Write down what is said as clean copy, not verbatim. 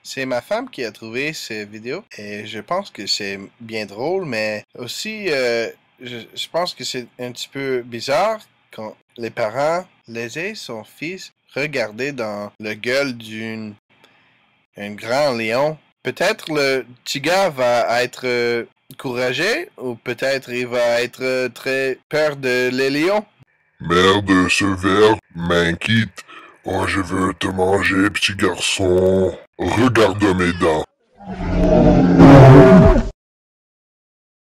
C'est ma femme qui a trouvé ces vidéos et je pense que c'est bien drôle, mais aussi je pense que c'est un petit peu bizarre quand les parents laissaient son fils regarder dans la gueule un grand lion. Peut-être le petit gars va être courageux ou peut-être il va être très peur de les lions. Merde, ce verre m'inquiète. Oh, je veux te manger, petit garçon. Regarde mes dents.